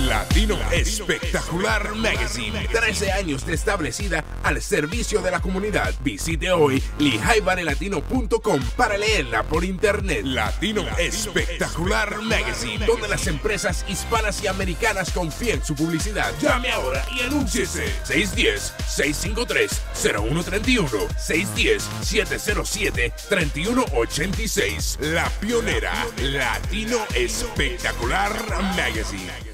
Latino Espectacular Magazine. 13 años de establecida al servicio de la comunidad. Visite hoy lijaybarelatino.com para leerla por internet. Latino Espectacular Magazine, donde las empresas hispanas y americanas confían en su publicidad. Llame ahora y anúnciese. 610-653-0131. 610-707-3186. La pionera Latino Espectacular Magazine.